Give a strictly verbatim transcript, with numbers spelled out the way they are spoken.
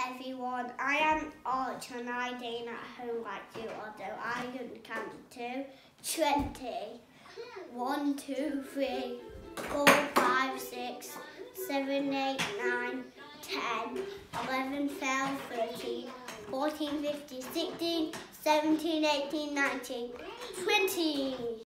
everyone. I am Arch and I dine at home like you, although I can count to twenty. One, two, three, four, five, six, seven, eight, nine, ten, eleven, twelve, thirteen, fourteen, fifteen, sixteen, seventeen, eighteen, nineteen, twenty.